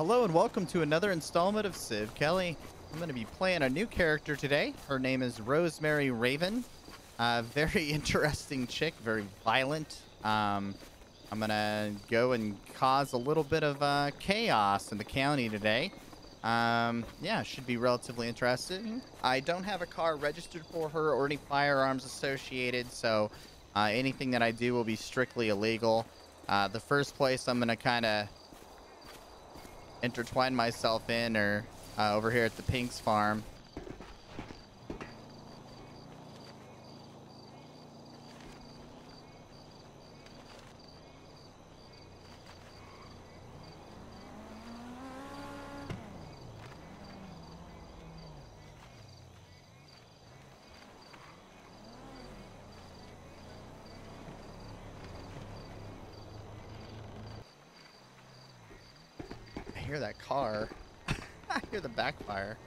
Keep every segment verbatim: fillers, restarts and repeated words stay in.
Hello and welcome to another installment of Civ Kelly. I'm going to be playing a new character today. Her name is Rosemary Raven. Uh, very interesting chick, very violent. Um, I'm going to go and cause a little bit of uh, chaos in the county today. Um, yeah, should be relatively interesting. I don't have a car registered for her or any firearms associated, so uh, anything that I do will be strictly illegal. Uh, the first place I'm going to kind of intertwine myself in or uh, over here at the Pink's farm. I hear that car. I hear the backfire.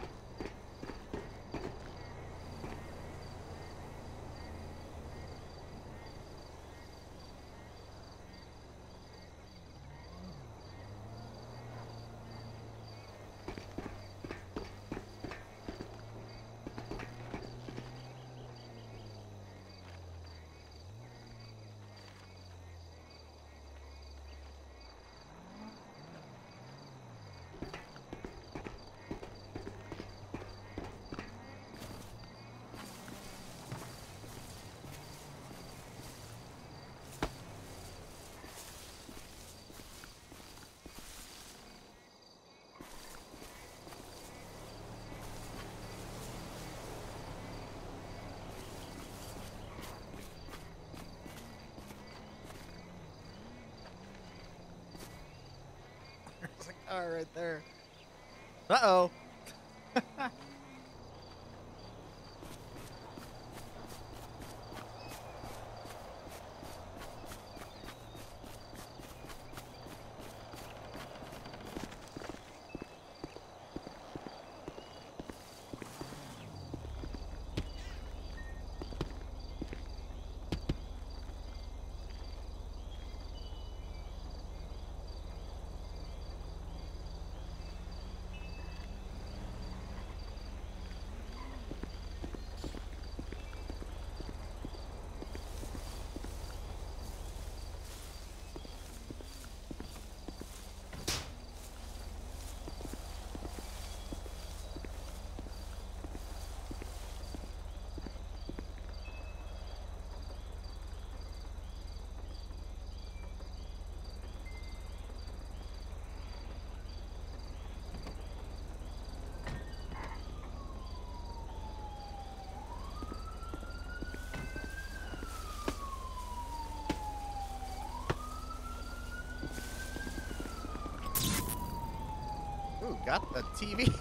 There's a car right there. Uh-oh. Ooh, got the T V.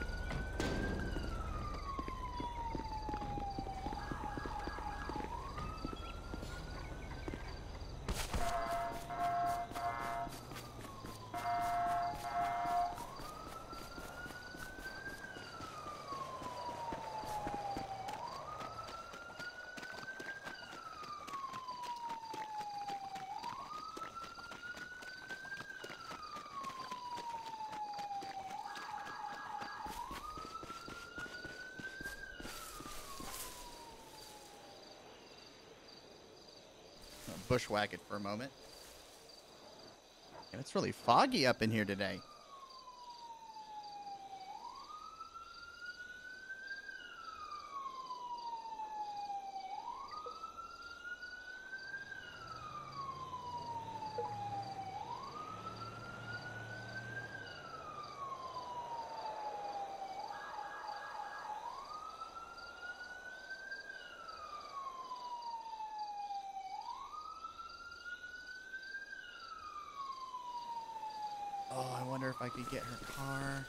Bushwhack it for a moment. And it's really foggy up in here today. Oh, I wonder if I could get her car.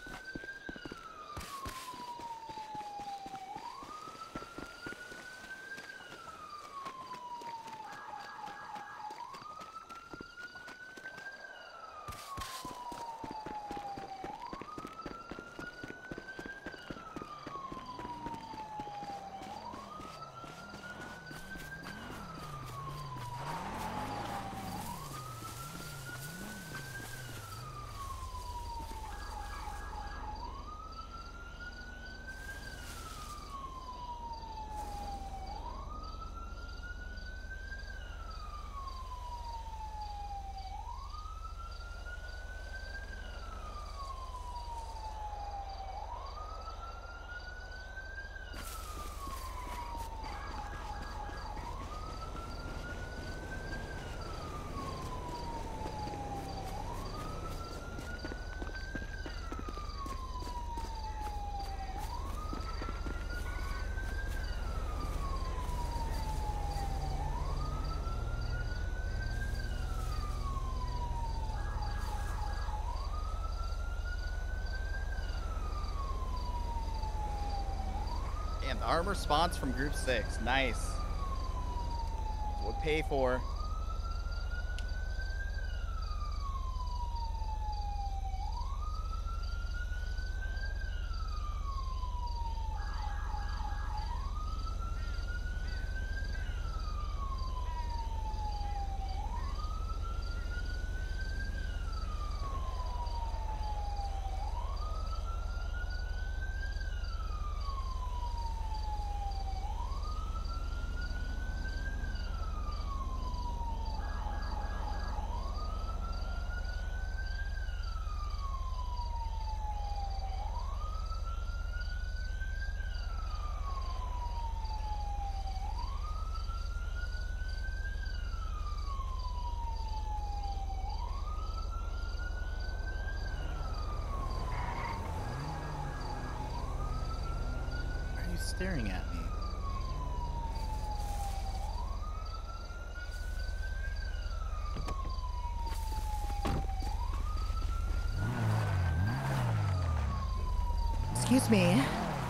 The armor spawns from group six. Nice. We'll pay for. Staring at me. Excuse me.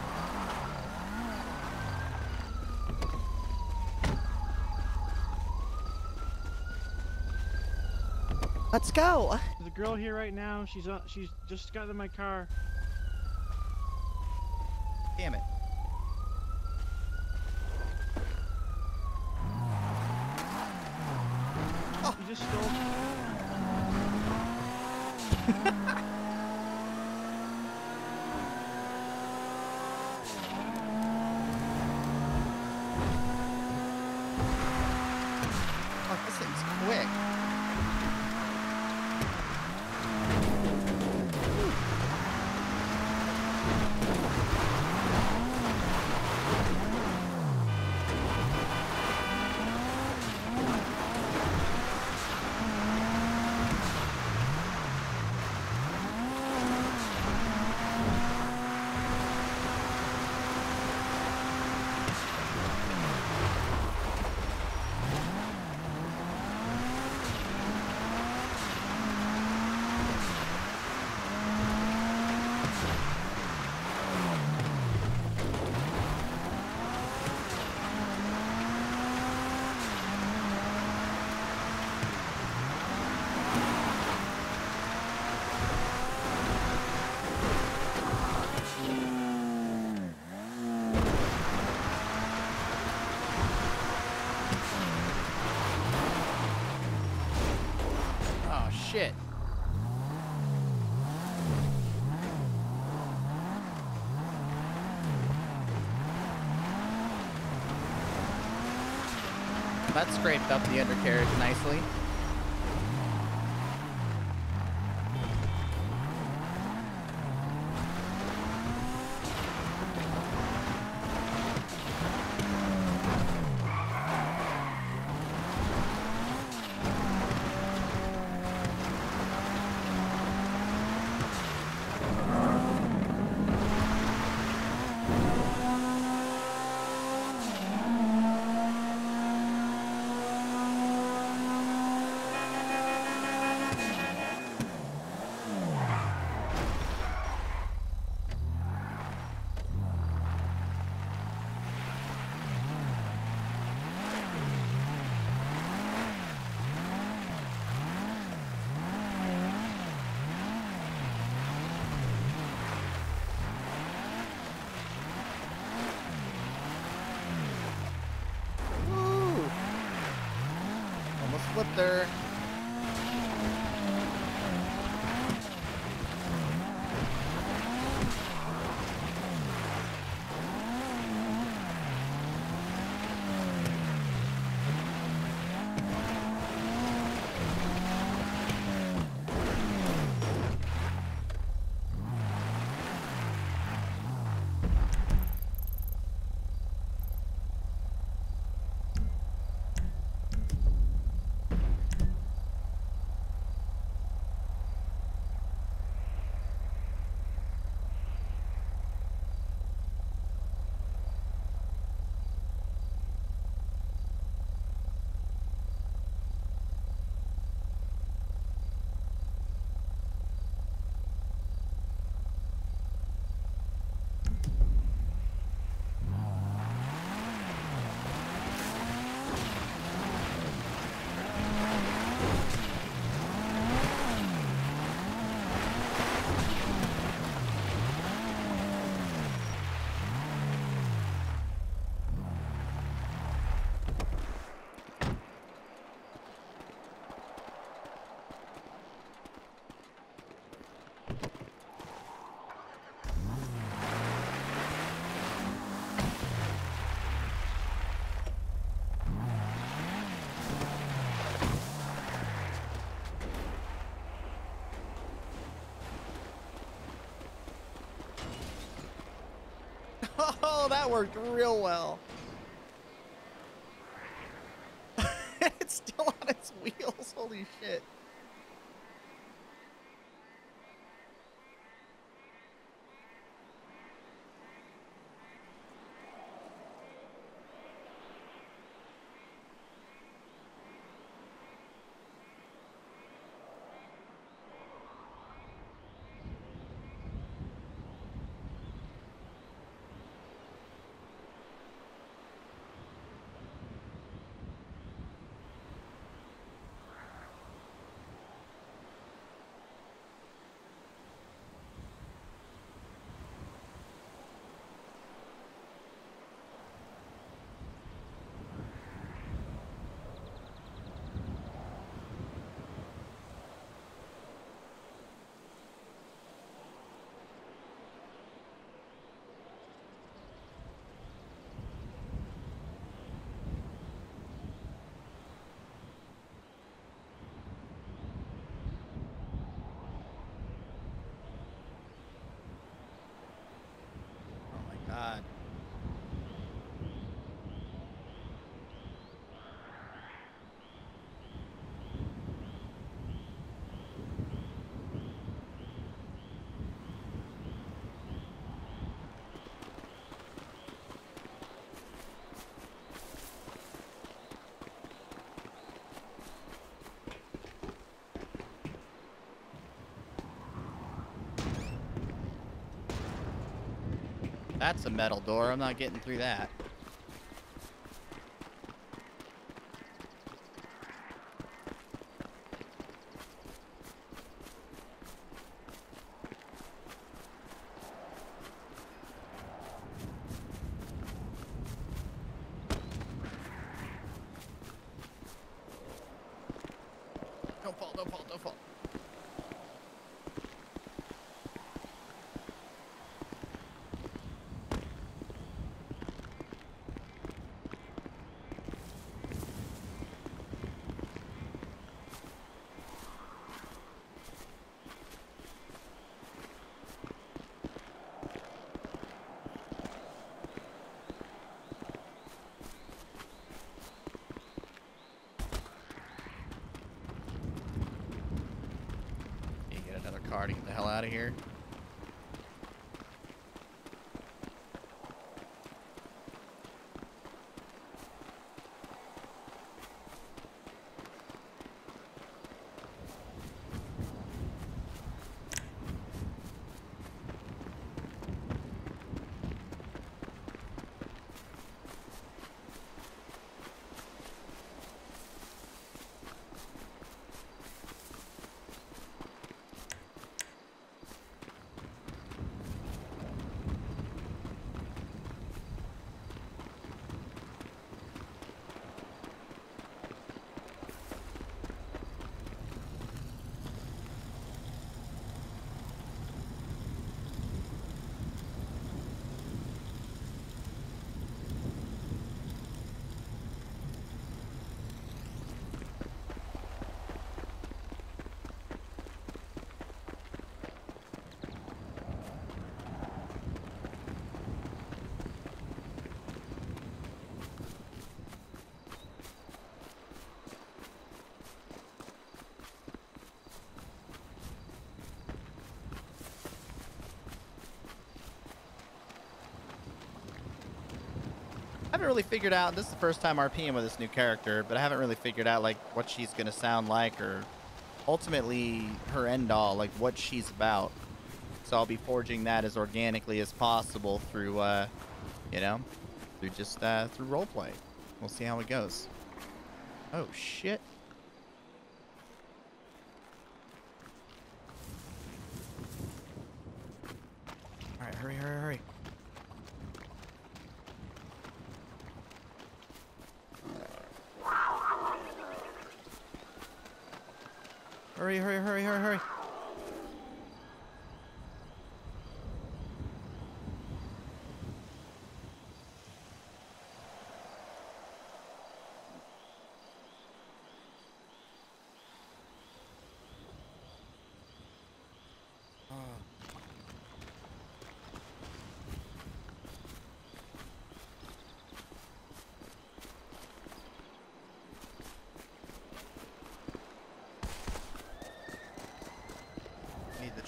Let's go. There's a girl here right now. She's on. She's just got in my car. Damn it. You just stole. Oh, this thing's quick. Shit. That scraped up the undercarriage nicely. Flip there. Oh, that worked real well. It's still on its wheels. Holy shit. God. That's a metal door. I'm not getting through that. Don't fall, don't fall, don't fall. Car to get the hell out of here. I haven't really figured out, this is the first time RPing with this new character, but I haven't really figured out like what she's gonna sound like or ultimately her end all, like what she's about. So I'll be forging that as organically as possible through, uh, you know, through just, uh, through roleplay. We'll see how it goes. Oh, shit. All right, hurry, hurry, hurry. Hurry, hurry, hurry, hurry, hurry.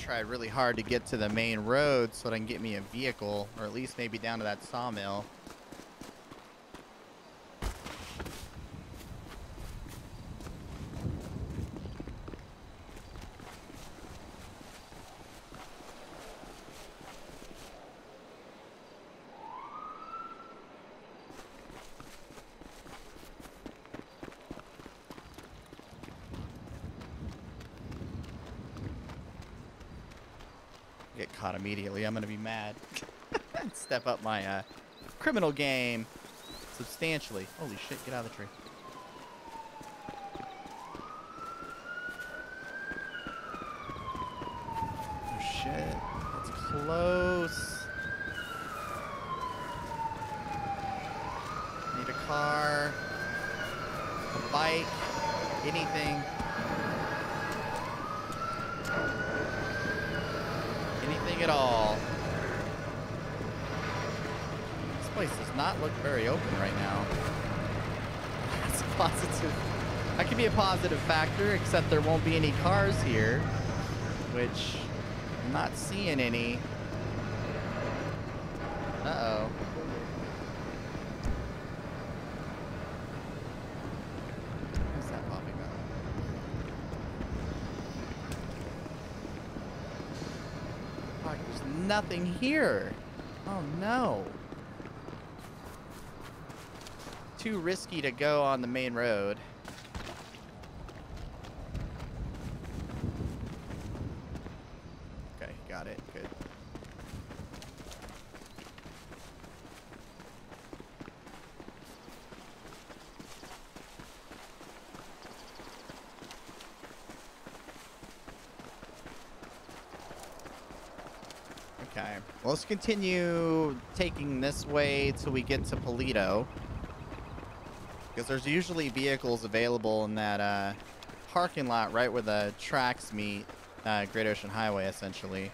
try really hard to get to the main road so that I can get me a vehicle, or at least maybe down to that sawmill. Get caught immediately, I'm gonna be mad. Step up my uh, criminal game substantially. Holy shit, get out of the tree. Oh shit, that's close. Need a car, a bike, anything. Anything at all. This place does not look very open right now. That's a positive. That could be a positive factor, except there won't be any cars here, which I'm not seeing any. Uh-oh. What's that popping up? Fuck, there's nothing here. Oh no. Too risky to go on the main road. Okay, got it. Good. Okay, well, let's continue taking this way till we get to Polito. Because there's usually vehicles available in that uh, parking lot right where the tracks meet. Uh, Great Ocean Highway, essentially.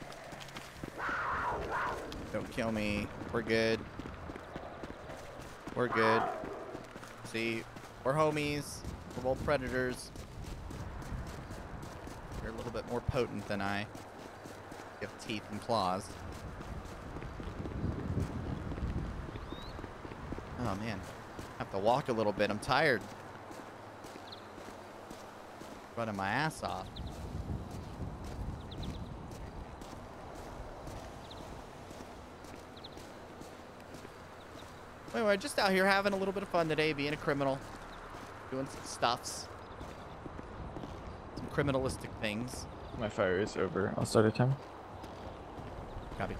Don't kill me. We're good. We're good. See, we're homies. We're both predators. You're a little bit more potent than I. You have teeth and claws. Oh, man. I have to walk a little bit. I'm tired. Running my ass off. Anyway, just out here having a little bit of fun today, being a criminal. Doing some stuffs. Some criminalistic things. My fire is over. I'll start a timer. Copy.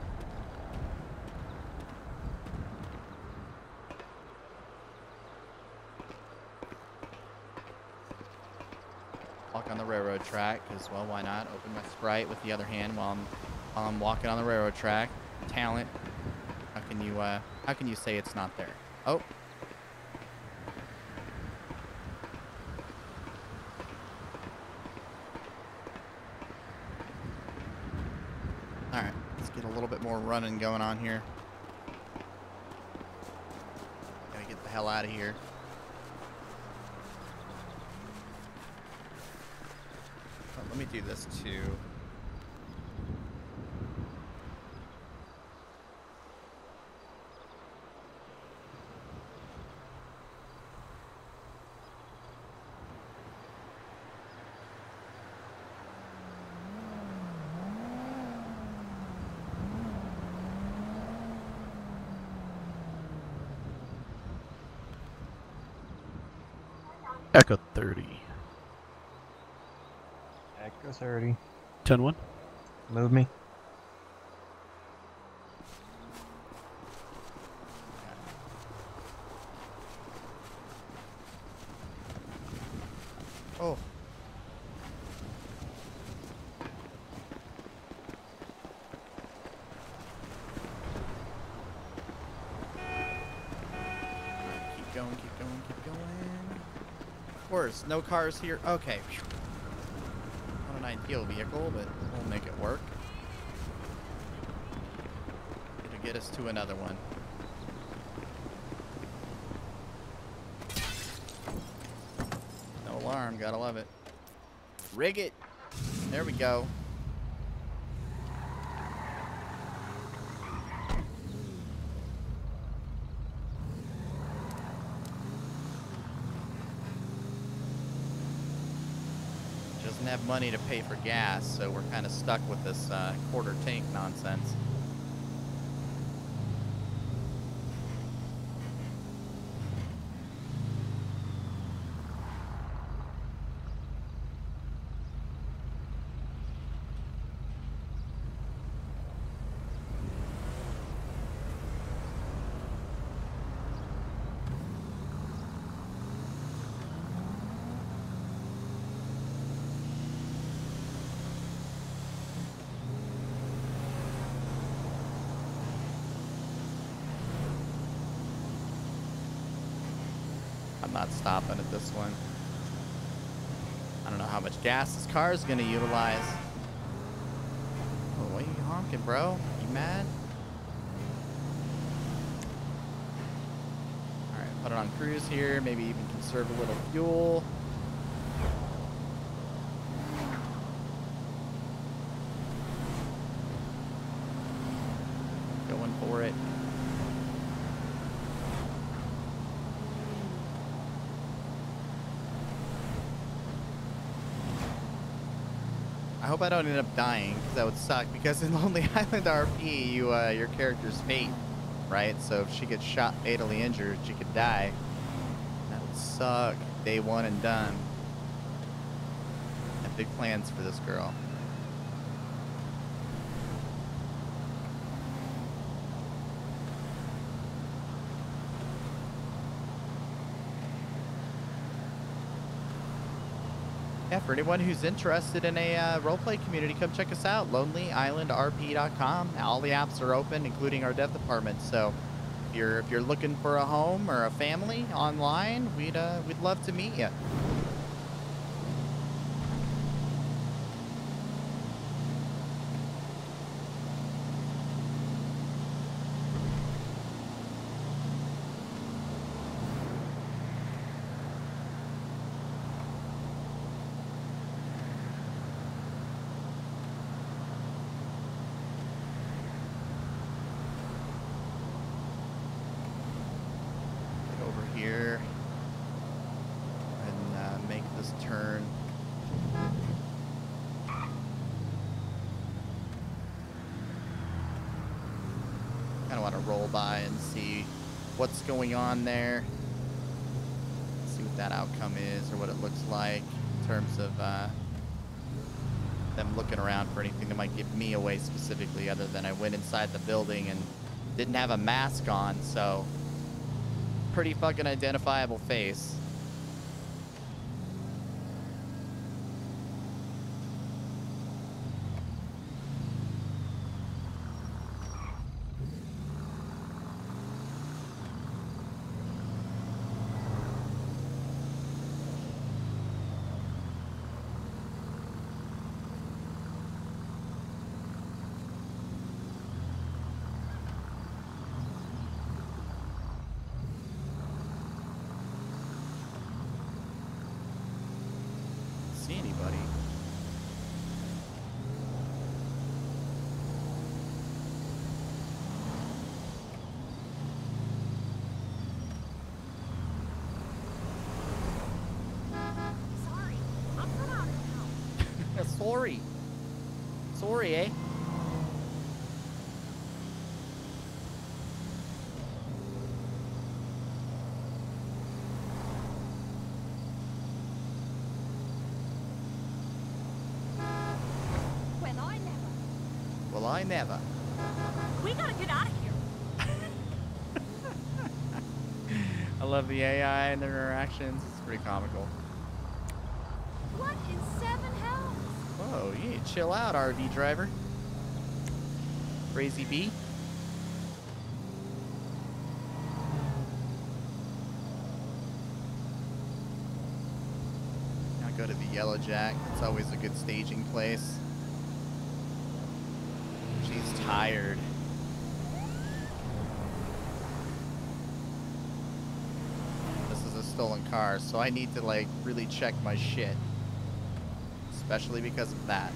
Walk on the railroad track, because, well, why not? Open my Sprite with the other hand while I'm, while I'm walking on the railroad track. Talent. How can you, uh, how can you say it's not there? Oh. Alright, let's get a little bit more running going on here. Gotta get the hell out of here. Oh, let me do this too. Echo thirty. Echo thirty. ten one. Move me. Oh. Keep going, keep going, keep going. Of course, no cars here. Okay. Not an ideal vehicle, but we'll make it work. It'll get us to another one. No alarm, gotta love it. Rig it. There we go. didn't have money to pay for gas, so we're kind of stuck with this uh, quarter tank nonsense. I'm not stopping at this one. I don't know how much gas this car is going to utilize. Oh, why are you honking, bro? You mad? Alright, put it on cruise here. Maybe even conserve a little fuel. Going for it. I hope I don't end up dying, because that would suck, because in Lonely Island R P, you, uh, your character's fate, right? So if she gets shot fatally injured, she could die. That would suck. Day one and done. I have big plans for this girl. Yeah, for anyone who's interested in a uh, roleplay community, come check us out, lonely island R P dot com. All the apps are open, including our dev department. So if you're if you're looking for a home or a family online, we'd uh, we'd love to meet you. Here and uh, make this turn. Kind of want to roll by and see what's going on there. See what that outcome is or what it looks like in terms of uh, them looking around for anything that might give me away specifically, other than I went inside the building and didn't have a mask on, so pretty fucking identifiable face. See anybody? Sorry, I'm from out of town. Sorry. Sorry, eh? Well, I never. Well, I never. We gotta get out of here. I love the A I and their interactions. It's pretty comical. What in seven hells? Whoa, you need to chill out, R V driver. Crazy bee. Now go to the Yellow Jack. It's always a good staging place. She's tired. This is a stolen car, so I need to like really check my shit. Especially because of that.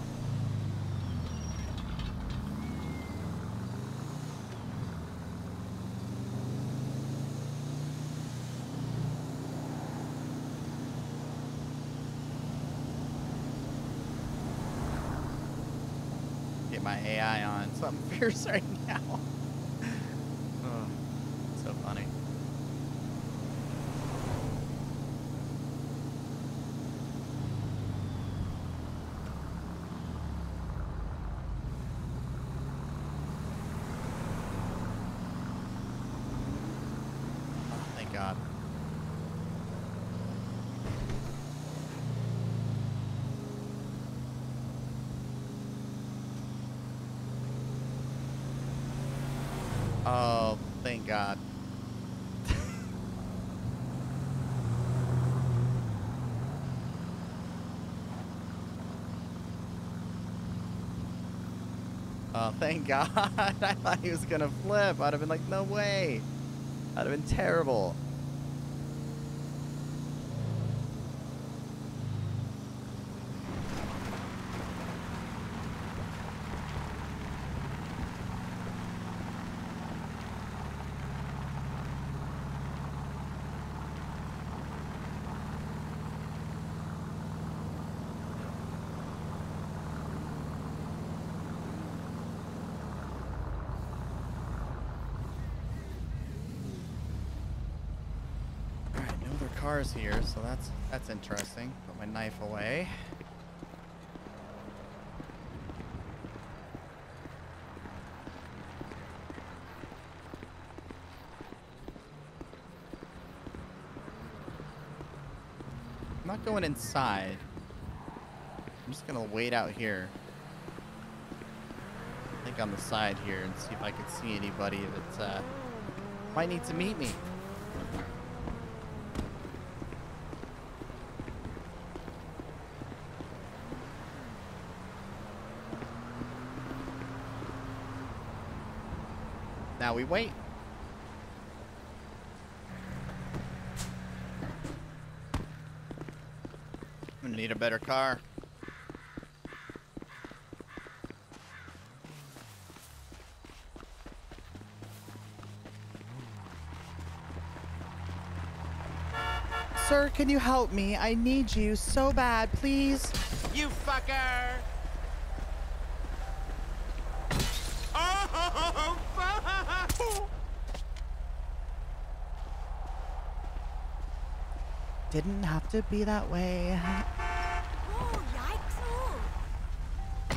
A I on something fierce right now. Oh, so funny. Oh, thank God. Oh, thank God. Oh, thank God. I thought he was going to flip. I'd have been like, no way. That'd have been terrible. Cars here, so that's that's interesting. Put my knife away. I'm not going inside. I'm just gonna wait out here. I think on the side here and see if I can see anybody that uh, might need to meet me. Now we wait. I'm gonna need a better car. Sir, can you help me? I need you so bad, please. You fucker! Oh, fuck! Didn't have to be that way. Oh, yikes. Oh.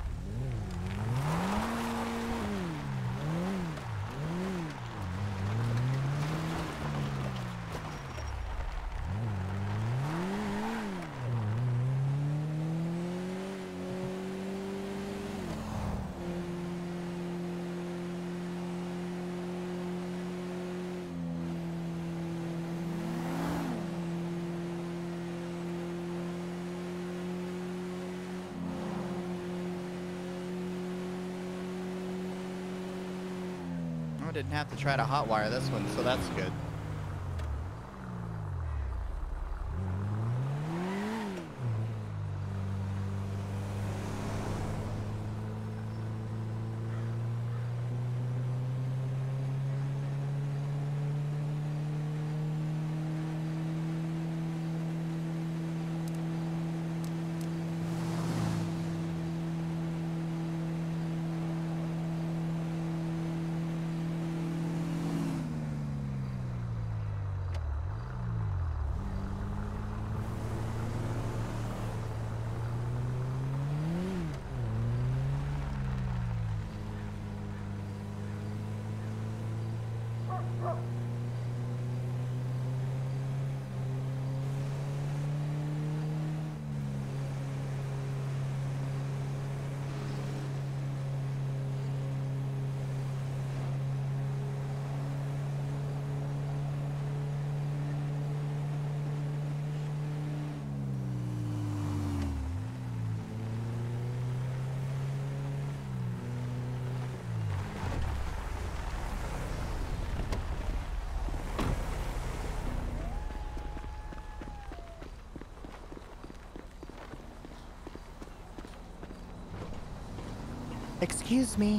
I didn't have to try to hotwire this one, so that's good. Excuse me.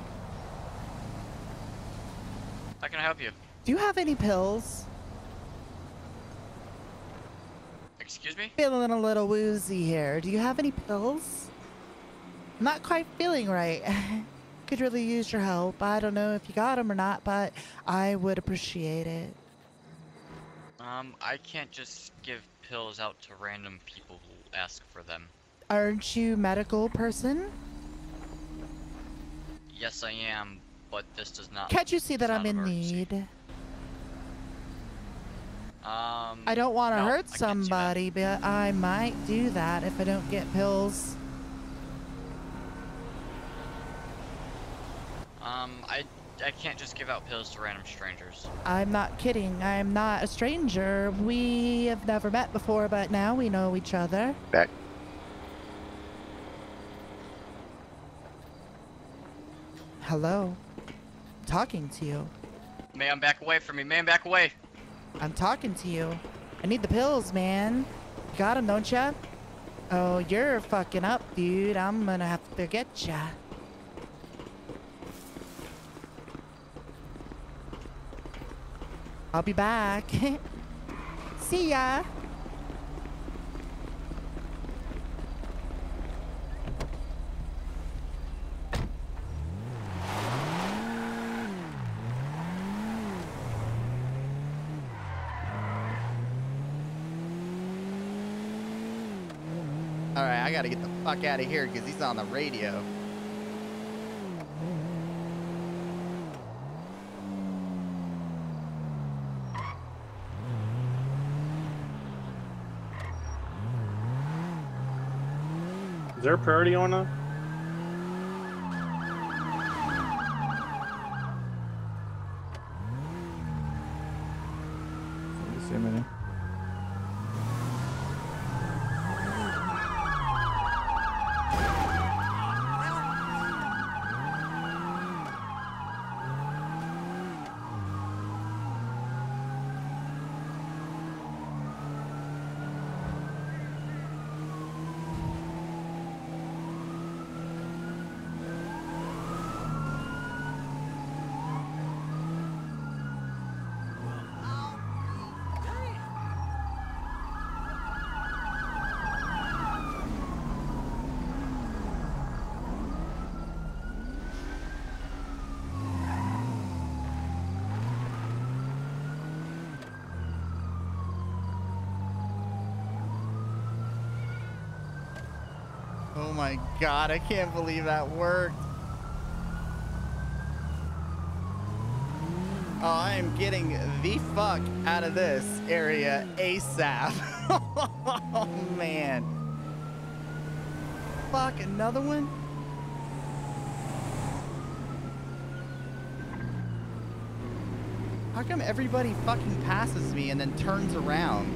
How can I help you? Do you have any pills? Excuse me? Feeling a little woozy here. Do you have any pills? I'm not quite feeling right. Could really use your help. I don't know if you got them or not, but I would appreciate it. Um, I can't just give pills out to random people who ask for them. Aren't you a medical person? Yes, I am, but this does not. Can't you see that it's I'm not in emergency. need? Um. I don't want to no, hurt I can't see that. somebody, but I might do that if I don't get pills. Um, I I can't just give out pills to random strangers. I'm not kidding. I'm not a stranger. We have never met before, but now we know each other. Back. Hello. Talking to you. Ma'am, back away from me. Ma'am, back away. I'm talking to you. I need the pills, man. You got them, don't ya? Oh, you're fucking up, dude. I'm gonna have to get ya. I'll be back. See ya. All right, I gotta get the fuck out of here because he's on the radio. Is there a priority on that? See a minute. Oh my god, I can't believe that worked. Oh, I am getting the fuck out of this area ASAP. Oh man. Fuck, another one? How come everybody fucking passes me and then turns around?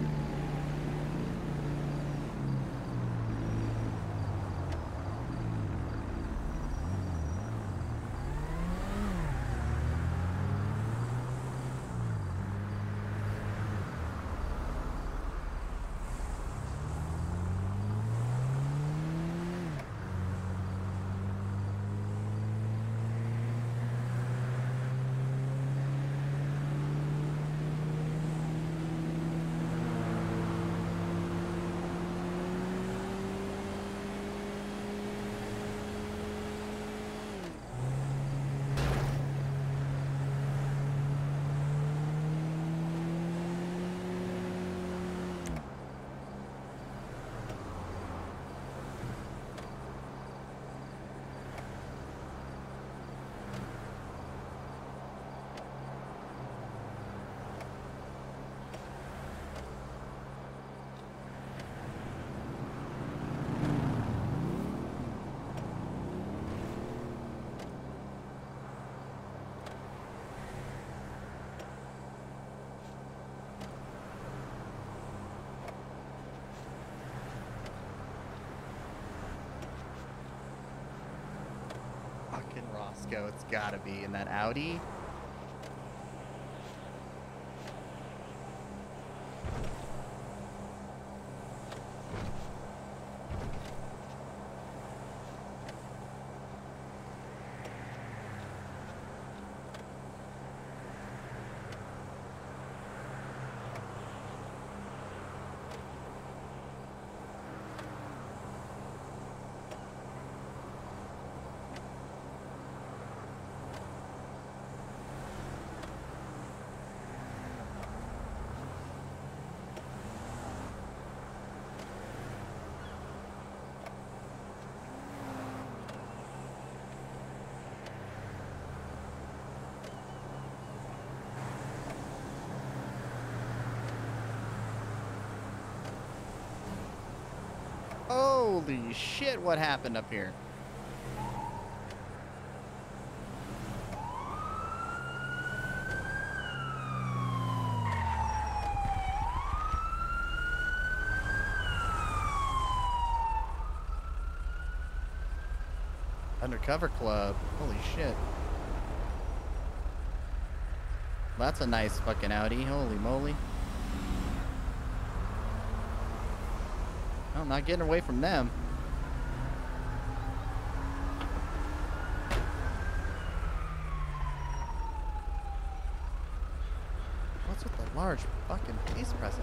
Fucking Roscoe, it's gotta be in that Audi. Holy shit, what happened up here? Undercover club. Holy shit. That's a nice fucking Audi. Holy moly. I'm not getting away from them. What's with the large fucking police presence?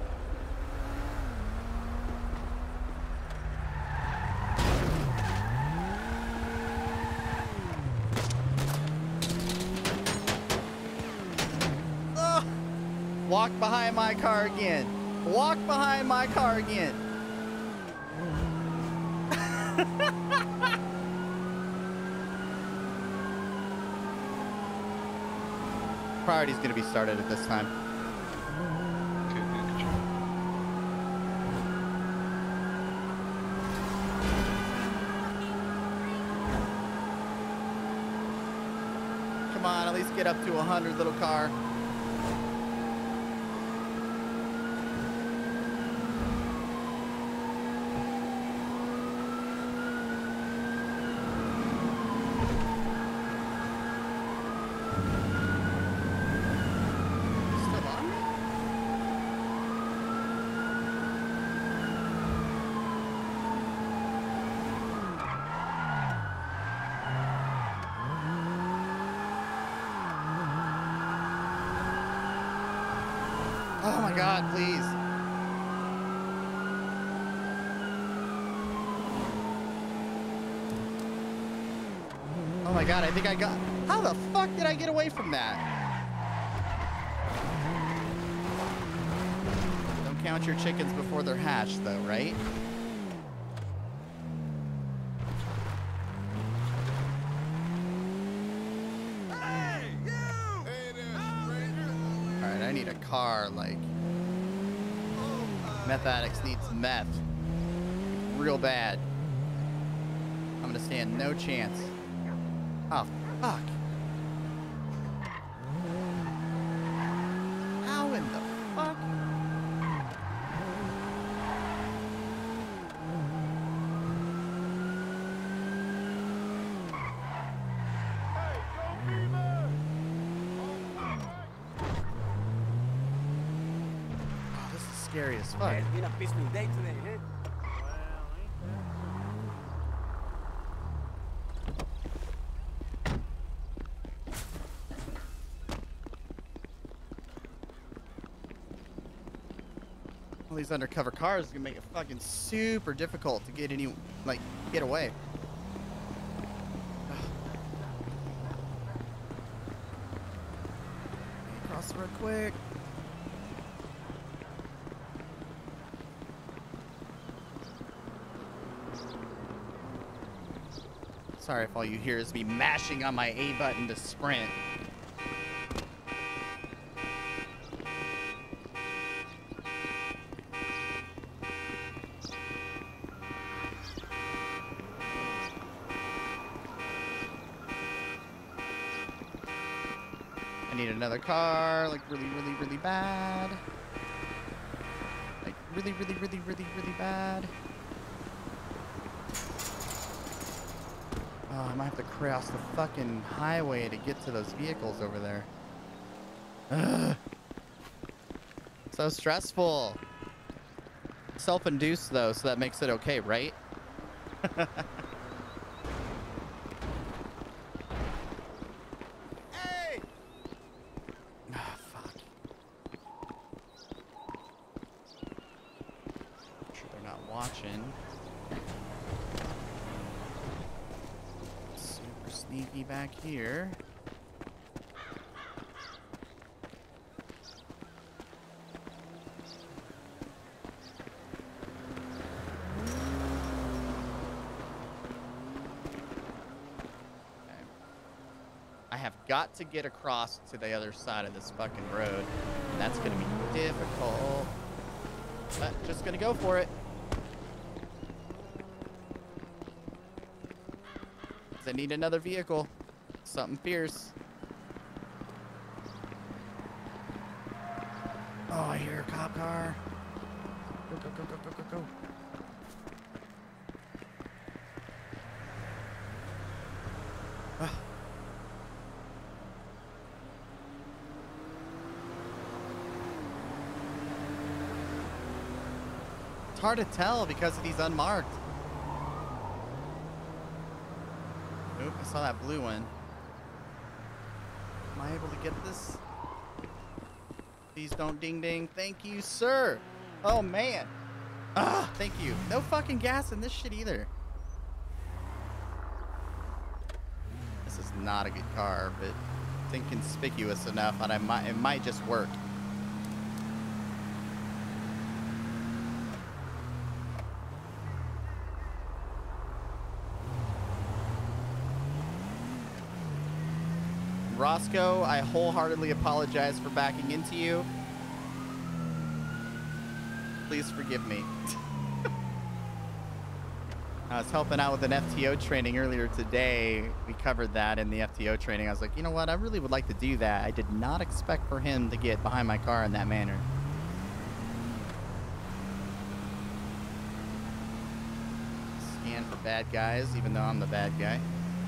Oh! Walk behind my car again. Walk behind my car again. Priority's gonna be started at this time. Come on, at least get up to a hundred, little car. Oh my God, please. Oh my God, I think I got... How the fuck did I get away from that? Don't count your chickens before they're hatched though, right? I need a car, like, meth addicts need some meth. Real bad. I'm gonna stand no chance. Oh, fuck. How in the fuck? Scary as fuck. It's been a peaceful day today, eh? All these undercover cars are gonna make it fucking super difficult to get any, like, get away. Cross real quick. Sorry if all you hear is me mashing on my A button to sprint. I need another car, like really, really, really bad. Like really, really, really, really, really bad. Oh, I might have to cross the fucking highway to get to those vehicles over there. Ugh. So stressful. Self-induced though, so that makes it okay, right? Hey! Ah, fuck. I'm sure they're not watching. Sneaky back here. Okay. I have got to get across to the other side of this fucking road. And that's gonna be difficult. But just gonna go for it. I need another vehicle. Something fierce. Oh, I hear a cop car. Go, go, go, go, go, go, go. Ah. It's hard to tell because of these unmarked. Oop, I saw that blue one. Am I able to get this? Please don't ding ding. Thank you, sir. Oh, man. Ah, thank you. No fucking gas in this shit either. This is not a good car, but it's inconspicuous enough and I might, it might just work. Roscoe, I wholeheartedly apologize for backing into you. Please forgive me. I was helping out with an F T O training earlier today. We covered that in the F T O training. I was like, you know what? I really would like to do that. I did not expect for him to get behind my car in that manner. Scan for bad guys, even though I'm the bad guy.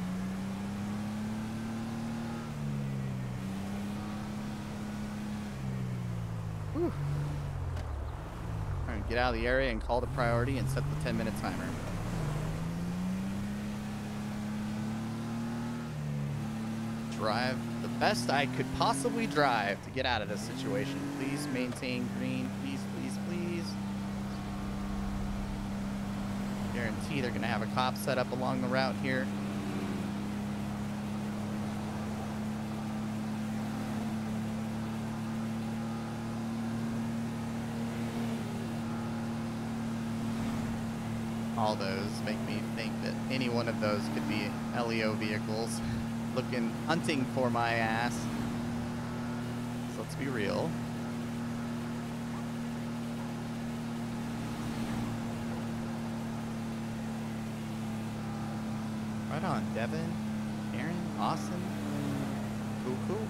Whew. All right, get out of the area and call the priority and set the ten minute timer. Drive the best I could possibly drive to get out of this situation. Please maintain green. Please, please, please. Guarantee they're going to have a cop set up along the route here. All those make me think that any one of those could be L E O vehicles looking, hunting for my ass. So let's be real. Right on, Devin, Aaron, Austin. Cool, cool.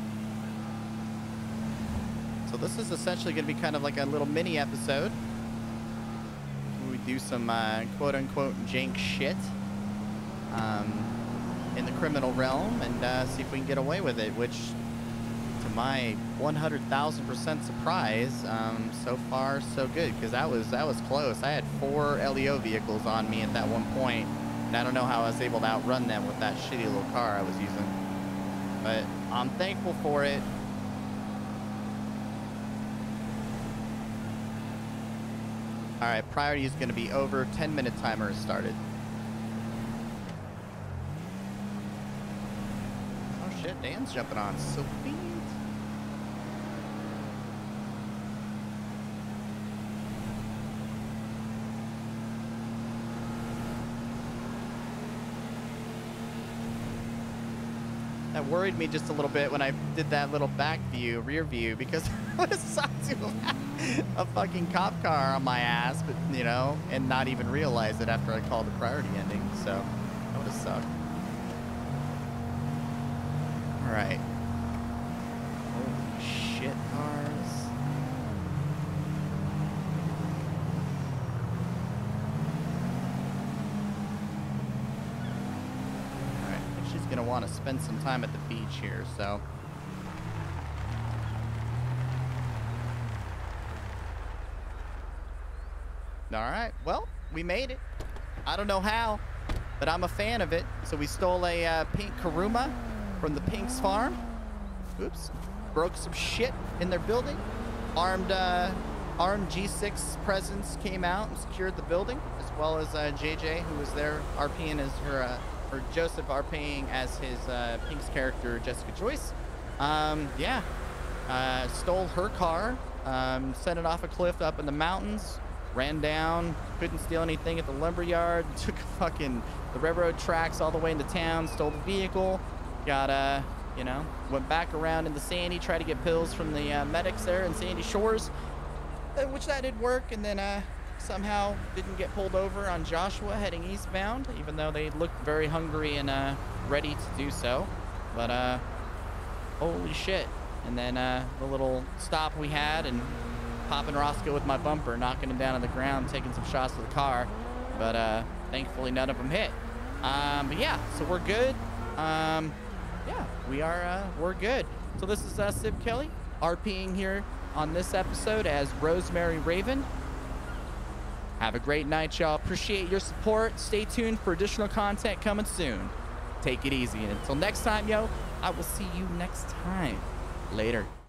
So this is essentially going to be kind of like a little mini episode. We do some uh, quote-unquote jank shit um, in the criminal realm and uh, see if we can get away with it, which to my one hundred thousand percent surprise, um, so far so good, because that was that was close. I had four L E O vehicles on me at that one point, and I don't know how I was able to outrun them with that shitty little car I was using, but I'm thankful for it. All right, priority is going to be over. ten minute timer has started. Oh shit, Dan's jumping on. Sweet. That worried me just a little bit when I did that little back view, rear view, because I would have sucked to have a fucking cop car on my ass, but you know, and not even realize it after I called the priority ending. So that would have sucked. All right. Holy shit, cars. All right, I think she's gonna want to spend some time at the beach here, so. All right, well, we made it. I don't know how, but I'm a fan of it. So we stole a uh, pink Karuma from the Pink's farm. Oops, broke some shit in their building. Armed, uh, armed G six presence came out and secured the building, as well as uh, J J, who was there RPing as her, uh, or Joseph RPing as his uh, Pink's character, Jessica Joyce. Um, yeah, uh, stole her car, um, sent it off a cliff up in the mountains. Ran down, couldn't steal anything at the lumberyard, took fucking the railroad tracks all the way into town, stole the vehicle, got, uh, you know, went back around into Sandy, tried to get pills from the uh, medics there in Sandy Shores, uh, which that did work, and then uh, somehow didn't get pulled over on Joshua heading eastbound, even though they looked very hungry and uh, ready to do so. But uh, holy shit. And then uh, the little stop we had and popping Roscoe with my bumper, knocking him down on the ground, taking some shots to the car. But uh, thankfully none of them hit. Um, but yeah, so we're good. Um, yeah, we are, uh, we're good. So this is uh, Civ Kelly, RPing here on this episode as Rosemary Raven. Have a great night, y'all. Appreciate your support. Stay tuned for additional content coming soon. Take it easy. And until next time, yo, I will see you next time. Later.